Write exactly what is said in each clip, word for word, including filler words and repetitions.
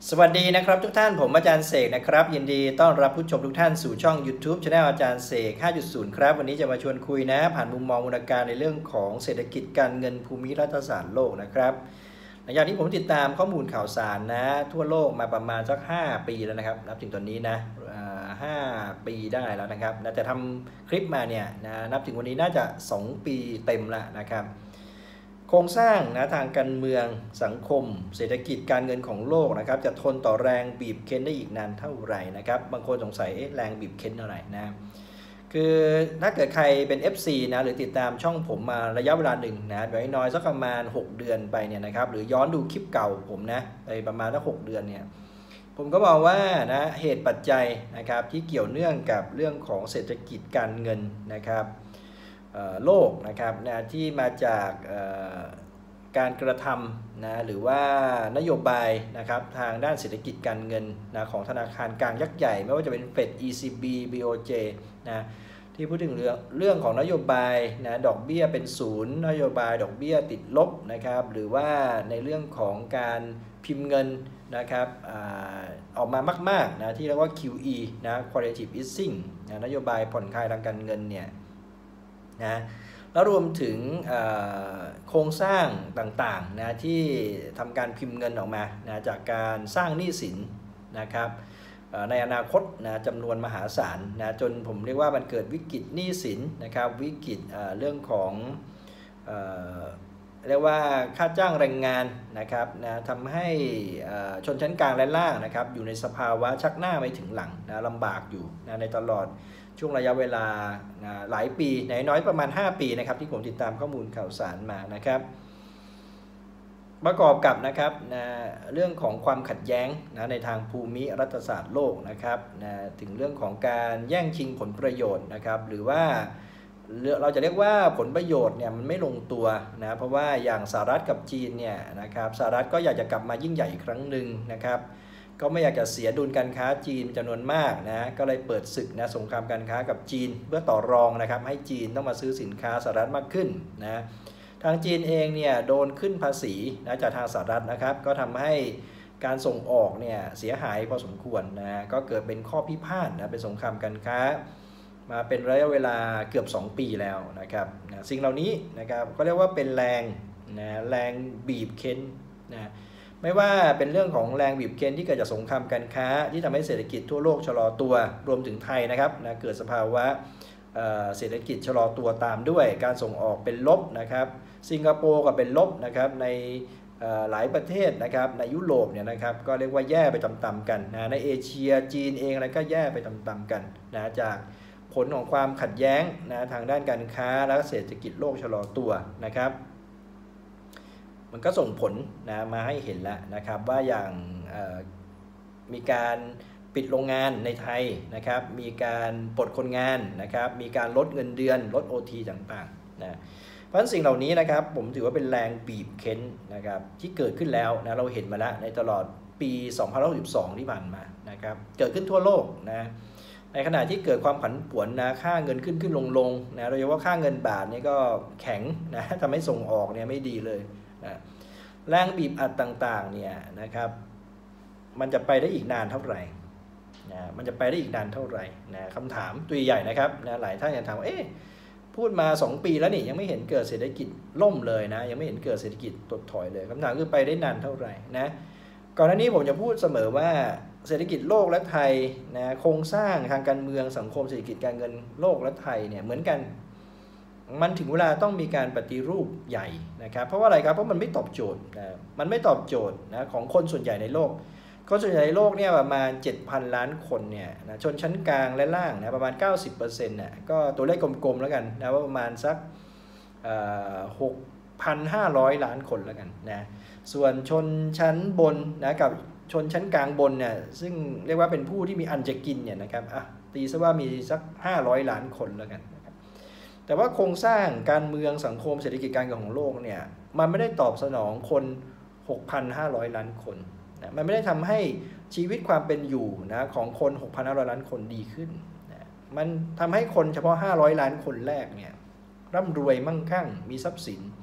สวัสดีนะครับทุกท่านผมอาจารย์เสกนะครับยินดีต้อนรับผู้ชมทุกท่านสู่ช่อง YouTube Channel อาจารย์เสก ห้าจุดศูนย์ ครับวันนี้จะมาชวนคุยนะผ่านมุมมองมูลการในเรื่องของเศรษฐกิจการเงินภูมิรัฐศาสตร์โลกนะครับหลังจากที่ผมติดตามข้อมูลข่าวสารนะทั่วโลกมาประมาณสักห้าปีแล้วนะครับนับถึงตอนนี้นะห้าปีได้แล้วนะครับแต่ทำคลิปมาเนี่ยนะนับถึงวันนี้น่าจะสองปีเต็มแล้วนะครับโครงสร้างนะทางการเมืองสังคมเศรษฐกิจการเงินของโลกนะครับจะทนต่อแรงบีบเค้นได้อีกนานเท่าไหร่นะครับบางคนสงสัยแรงบีบเค้นอะไรนะคือถ้าเกิดใครเป็น เอฟ ซี นะหรือติดตามช่องผมมาระยะเวลาหนึ่งนะโดยน้อยสักประมาณหกเดือนไปเนี่ยนะครับหรือย้อนดูคลิปเก่าผมนะไปประมาณสักหกเดือนเนี่ยผมก็บอกว่านะเหตุปัจจัยนะครับที่เกี่ยวเนื่องกับเรื่องของเศรษฐกิจการเงินนะครับโลกนะครับนะที่มาจากการกระทำนะหรือว่านโยบายนะครับทางด้านเศรษฐกิจการเงินนะของธนาคารกลางยักษ์ใหญ่ไม่ว่าจะเป็นเฟด อี ซี บี บี โอ เจ นะที่พูดถึงเรื่องเรื่องของนโยบายนะดอกเบี้ยเป็นศูนย์นโยบายดอกเบี้ยติดลบนะครับหรือว่าในเรื่องของการพิมพ์เงินนะครับอ, ออกมามากๆนะที่เรียกว่า คิว อี นะ quantitative easing นะนโยบายผ่อนคลายทางการเงินเนี่ยนะแล้วรวมถึงโครงสร้างต่างๆนะที่ทำการพิมพ์เงินออกมานะจากการสร้างหนี้สินนะครับในอนาคตนะจำนวนมหาศาลนะจนผมเรียกว่ามันเกิดวิกฤตหนี้สินนะครับวิกฤตเรื่องของเอ่อเรียกว่าค่าจ้างแรงงานนะครับนะทำให้ชนชั้นกลางและล่างนะครับอยู่ในสภาวะชักหน้าไม่ถึงหลังนะลำบากอยู่นะในตลอดช่วงระยะเวลาหลายปีในน้อยประมาณห้าปีนะครับที่ผมติดตามข้อมูลข่าวสารมานะครับประกอบกับนะครับนะเรื่องของความขัดแย้งนะในทางภูมิรัฐศาสตร์โลกนะครับนะถึงเรื่องของการแย่งชิงผลประโยชน์นะครับหรือว่าเราจะเรียกว่าผลประโยชน์เนี่ยมันไม่ลงตัวนะเพราะว่าอย่างสหรัฐกับจีนเนี่ยนะครับสหรัฐก็อยากจะกลับมายิ่งใหญ่อีกครั้งหนึ่งนะครับก็ไม่อยากจะเสียดุลการค้าจีนจำนวนมากนะก็เลยเปิดศึกนะสงครามการค้ากับจีนเพื่อต่อรองนะครับให้จีนต้องมาซื้อสินค้าสหรัฐมากขึ้นนะทางจีนเองเนี่ยโดนขึ้นภาษีนะจากทางสหรัฐนะครับก็ทำให้การส่งออกเนี่ยเสียหายพอสมควรนะก็เกิดเป็นข้อพิพาทนะเป็นสงครามการค้ามาเป็นระยะเวลาเกือบสองปีแล้วนะครับนะสิ่งเหล่านี้นะครับก็เรียกว่าเป็นแรงนะแรงบีบเค้นนะไม่ว่าเป็นเรื่องของแรงบีบเค้นที่เกิดจากสงครามการค้าที่ทำให้เศรษฐกิจทั่วโลกชะลอตัวรวมถึงไทยนะครับนะเกิดสภาวะเศรษฐกิจชะลอตัวตามด้วยการส่งออกเป็นลบนะครับสิงคโปร์ก็เป็นลบนะครับในหลายประเทศนะครับในยุโรปเนี่ยนะครับก็เรียกว่าแย่ไปตามๆกันนะในเอเชียจีนเองอะไรก็แย่ไปตามๆกันนะจากผลของความขัดแย้งนะทางด้านการค้าและเศรษฐกิจโลกชะลอตัวนะครับมันก็ส่งผลนะมาให้เห็นแล้วนะครับว่าอย่างมีการปิดโรงงานในไทยนะครับมีการปลดคนงานนะครับมีการลดเงินเดือนลด โอ ที ต่างๆนะเพราะฉะนั้นสิ่งเหล่านี้นะครับผมถือว่าเป็นแรงบีบเค้นนะครับที่เกิดขึ้นแล้วนะเราเห็นมาแล้วในตลอดปีสองพันห้าร้อยสิบสองที่ผ่านมานะครับเกิดขึ้นทั่วโลกนะในขณะที่เกิดความผันผวนนะค่าเงินขึ้นขึ้นลงลงนะโดยเฉพาะค่าเงินบาทนี่ก็แข็งนะทำให้ส่งออกเนี่ยไม่ดีเลยนะแรงบีบอัดต่างๆเนี่ยนะครับมันจะไปได้อีกนานเท่าไหร่นะมันจะไปได้อีกนานเท่าไหร่นะคำถามตัวใหญ่นะครับนะหลายท่านยังถามว่าเอ๊ะพูดมาสองปีแล้วนี่ยังไม่เห็นเกิดเศรษฐกิจล่มเลยนะยังไม่เห็นเกิดเศรษฐกิจถดถอยเลยคำถามคือไปได้นานเท่าไหร่นะก่อนหน้านี้ผมจะพูดเสมอว่าเศรษฐกิจโลกและไทยนะโครงสร้างทางการเมืองสังคมเศรษฐกิจการเงินโลกและไทยเนี่ยเหมือนกันมันถึงเวลาต้องมีการปฏิรูปใหญ่นะครับเพราะว่าอะไรครับเพราะมันไม่ตอบโจทย์นะมันไม่ตอบโจทย์นะของคนส่วนใหญ่ในโลกคนส่วนใหญ่ในโลกเนี่ยประมาณ เจ็ดพัน ล้านคนเนี่ยนะชนชั้นกลางและล่างนะประมาณ เก้าสิบเปอร์เซ็นต์ น่ะก็ตัวเลขกลมๆแล้วกันนะว่าประมาณสักหกพันห้าร้อย ล้านคนแล้วกันนะส่วนชนชั้นบนนะกับชนชั้นกลางบนเนี่ยซึ่งเรียกว่าเป็นผู้ที่มีอันจะกินเนี่ยนะครับอ่ะตีซะว่ามีสักห้าร้อยล้านคนแล้วกันนะครับแต่ว่าโครงสร้างการเมืองสังคมเศรษฐกิจการเงินของโลกเนี่ยมันไม่ได้ตอบสนองคน หกพันห้าร้อย ล้านคนนะมันไม่ได้ทำให้ชีวิตความเป็นอยู่นะของคน หกพันห้าร้อย ล้านคนดีขึ้นนะมันทำให้คนเฉพาะห้าร้อยล้านคนแรกเนี่ยร่ำรวยมั่งคั่งมีทรัพย์สิน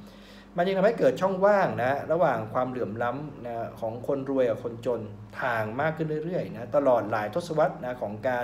มันยังทำให้เกิดช่องว่างนะระหว่างความเหลื่อมล้ำนะของคนรวยกับคนจนห่างมากขึ้นเรื่อยๆนะตลอดหลายทศวรรษนะของการ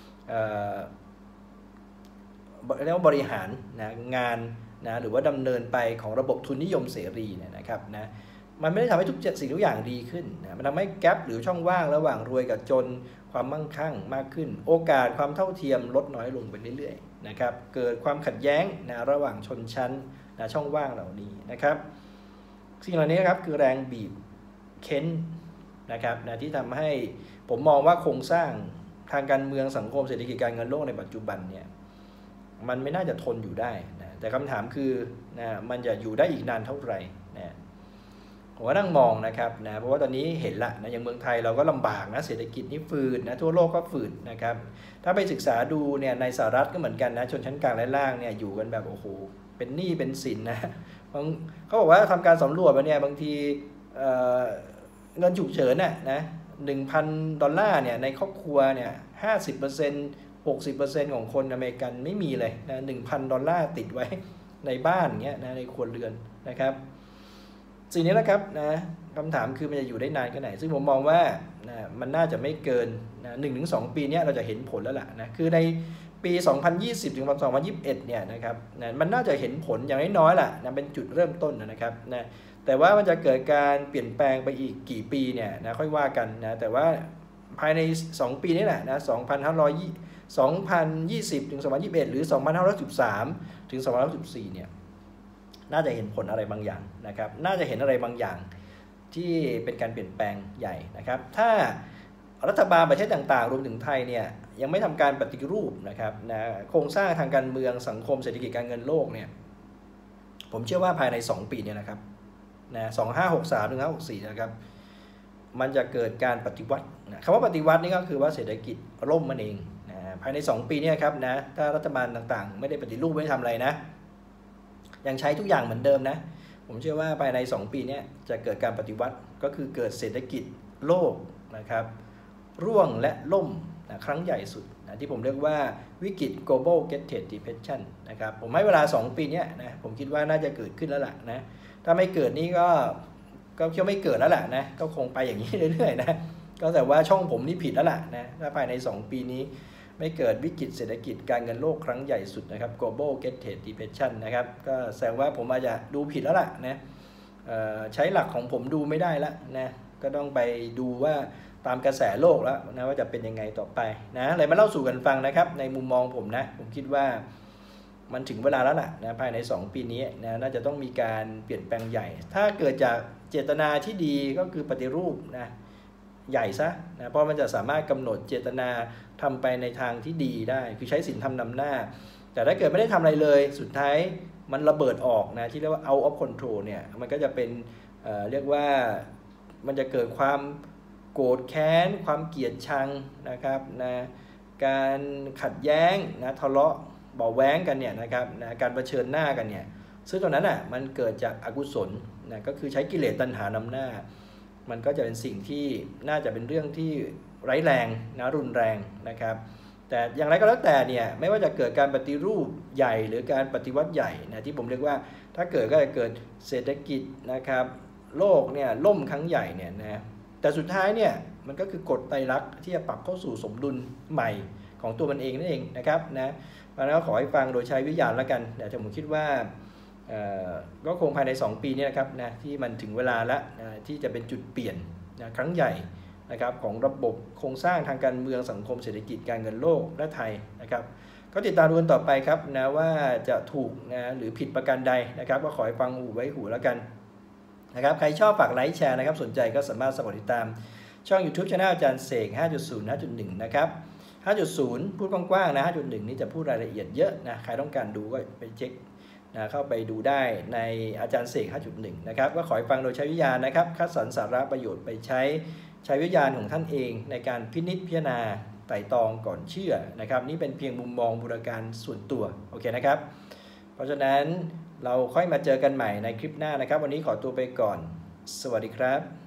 เรียกว่าบริหารนะงานนะหรือว่าดำเนินไปของระบบทุนนิยมเสรีเนี่ยนะครับนะมันไม่ได้ทำให้ทุกสิ่งทุกอย่างดีขึ้นนะมันทำให้แกลบหรือช่องว่างระหว่างรวยกับจนความมั่งคั่งมากขึ้นโอกาสความเท่าเทียมลดน้อยลงไปเรื่อยๆนะครับเกิดความขัดแย้งนะระหว่างชนชั้นนะช่องว่างเหล่านี้นะครับสิ่งเหล่านี้ครับคือแรงบีบเค้นนะครับนะที่ทำให้ผมมองว่าโครงสร้างทางการเมืองสังคมเศรษฐกิจการเงินโลกในปัจจุบันเนี่ยมันไม่น่าจะทนอยู่ได้นะแต่คำถามคือนะมันจะอยู่ได้อีกนานเท่าไหร่นะผมก็นั่งมองนะครับนะเพราะว่าตอนนี้เห็นละนะอย่างเมืองไทยเราก็ลำบากนะเศรษฐกิจนี่ฝืดนะทั่วโลกก็ฝืดนะครับถ้าไปศึกษาดูเนี่ยในสหรัฐก็เหมือนกันนะชนชั้นกลางและล่างเนี่ยอยู่กันแบบโอ้โหเป็นหนี้เป็นสินนะเขาบอกว่าทำการสำรวจมาเนี่ยบางทีเเงินฉุกเฉินน่ะนะหนึ่งพันดอลลาร์เนี่ยในครอบครัวเนี่ยห้าสิบเปอร์เซ็นต์หกสิบเปอร์เซ็นต์ของคนอเมริกันไม่มีเลยนะหนึ่งพันดอลลาร์ติดไว้ในบ้านเงี้ยนะในครัวเรือนนะครับสิ่งนี้แหละครับนะคำถามคือมันจะอยู่ได้นานแค่ไหนซึ่งผมมองว่านะมันน่าจะไม่เกินนะหนึ่งถึงสองปีนี้เราจะเห็นผลแล้วล่ะนะคือในปีสองพันยี่สิบถึงสองพันยี่สิบเอ็ดเนี่ยนะครับนะมันน่าจะเห็นผลอย่างน้อยๆล่ะนะเป็นจุดเริ่มต้นนะครับนะแต่ว่ามันจะเกิดการเปลี่ยนแปลงไปอีกกี่ปีเนี่ยนะค่อยว่ากันนะแต่ว่าภายในสองปีนี้แหละนะสองพันห้าร้อยสองพันยี่สิบถึงสองพันยี่สิบเอ็ดหรือสองพันห้าร้อยสิบสามถึงสองพันห้าร้อยสิบสี่เนี่ยน่าจะเห็นผลอะไรบางอย่างนะครับน่าจะเห็นอะไรบางอย่างที่เป็นการเปลี่ยนแปลงใหญ่นะครับถ้ารัฐบาลประเทศต่างๆรวมถึงไทยเนี่ยยังไม่ทำการปฏิรูปนะครับนะโครงสร้างทางการเมืองสังคมเศรษฐกิจการเงินโลกเนี่ยผมเชื่อว่าภายในสองปีเนี่ยนะครับนะสองพันห้าร้อยหกสิบสามถึงสองพันห้าร้อยหกสิบสี่นะครับมันจะเกิดการปฏิวัตินะคำว่าปฏิวัตินี่ก็คือว่าเศรษฐกิจล่มมันเองนะภายในสองปีนี้ครับนะถ้ารัฐบาลต่างๆไม่ได้ปฏิรูปไม่ทำอะไรนะยังใช้ทุกอย่างเหมือนเดิมนะผมเชื่อว่าภายในสองปีนี้จะเกิดการปฏิวัติก็คือเกิดเศรษฐกิจโลกนะครับร่วงและล่มนะครั้งใหญ่สุดนะที่ผมเรียกว่าวิกฤต global Great Depression นะครับผมให้เวลาสองปีนี้นะผมคิดว่าน่าจะเกิดขึ้นแล้วล่ะนะถ้าไม่เกิดนี่ก็ก็คิดว่าไม่เกิดแล้วล่ะนะก็คงไปอย่างนี้เรื่อยๆนะก็แต่ว่าช่องผมนี่ผิดแล้วล่ะนะถ้าภายในสองปีนี้ไม่เกิดวิกฤตเศรษฐกิจการเงินโลกครั้งใหญ่สุดนะครับ global Great Depression นะครับก็แสดงว่าผมอาจจะดูผิดแล้วล่ะนะใช้หลักของผมดูไม่ได้แล้วนะก็ต้องไปดูว่าตามกระแสโลกแล้วนะว่าจะเป็นยังไงต่อไปนะอะไรมาเล่าสู่กันฟังนะครับในมุมมองผมนะผมคิดว่ามันถึงเวลาแล้วล่ะนะภายในสองปีนี้นะน่าจะต้องมีการเปลี่ยนแปลงใหญ่ถ้าเกิดจากเจตนาที่ดีก็คือปฏิรูปนะใหญ่ซะนะเพราะมันจะสามารถกำหนดเจตนาทำไปในทางที่ดีได้คือใช้ศีลธรรมนำหน้าแต่ถ้าเกิดไม่ได้ทำอะไรเลยสุดท้ายมันระเบิดออกนะที่เรียกว่า out of control เนี่ยมันก็จะเป็นเอ่อเรียกว่ามันจะเกิดความโกรธแค้นความเกลียดชังนะครับนะการขัดแย้งนะทะเลาะเบาะแว้งกันเนี่ยนะครับนะการเผชิญหน้ากันเนี่ยซึ่งตรงนั้นอ่ะมันเกิดจากอกุศลนะก็คือใช้กิเลสตัณหานำหน้ามันก็จะเป็นสิ่งที่น่าจะเป็นเรื่องที่ไร้แรงนะรุนแรงนะครับแต่อย่างไรก็แล้วแต่เนี่ยไม่ว่าจะเกิดการปฏิรูปใหญ่หรือการปฏิวัติใหญ่นะที่ผมเรียกว่าถ้าเกิดก็จะเกิดเศรษฐกิจนะครับโลกเนี่ยล่มครั้งใหญ่เนี่ยนะแต่สุดท้ายเนี่ยมันก็คือกฎไตรลักษณ์ที่จะปรับเข้าสู่สมดุลใหม่ของตัวมันเองนั่นเองนะครับนะเพราะฉะนั้นขอให้ฟังโดยใช้วิญญาณแล้วกันแต่ผมคิดว่าก็คงภายในสองปีนี้นะครับนะที่มันถึงเวลาแล้วนะที่จะเป็นจุดเปลี่ยนนะครั้งใหญ่นะครับของระบบโครงสร้างทางการเมืองสังคมเศรษฐกิจการเงินโลกและไทยนะครับก็ติดตามดูกันต่อไปครับนะว่าจะถูกนะหรือผิดประการใดนะครับก็ขอให้ฟังหูไว้หูแล้วกันนะครับใครชอบฝากไลค์แชร์นะครับสนใจก็สามารถสมัครติดตามช่อง YouTube Channel อาจารย์เสก ห้าจุดศูนย์ ห้าจุดหนึ่ง นะครับ ห้าจุดศูนย์ พูดกว้างๆนะ ห้าจุดหนึ่ง นี่จะพูดรายละเอียดเยอะนะใครต้องการดูก็ไปเช็คนะเข้าไปดูได้ในอาจารย์เสก ห้าจุดหนึ่ง นะครับก็ขอให้ฟังโดยใช้วิญญาณนะครับคัดสรรสาระประโยชน์ไปใช้ใช้วิญญาณของท่านเองในการพินิจพิจารณาไต่ตองก่อนเชื่อนะครับนี่เป็นเพียงมุมมองบูรการส่วนตัวโอเคนะครับเพราะฉะนั้นเราค่อยมาเจอกันใหม่ในคลิปหน้านะครับวันนี้ขอตัวไปก่อนสวัสดีครับ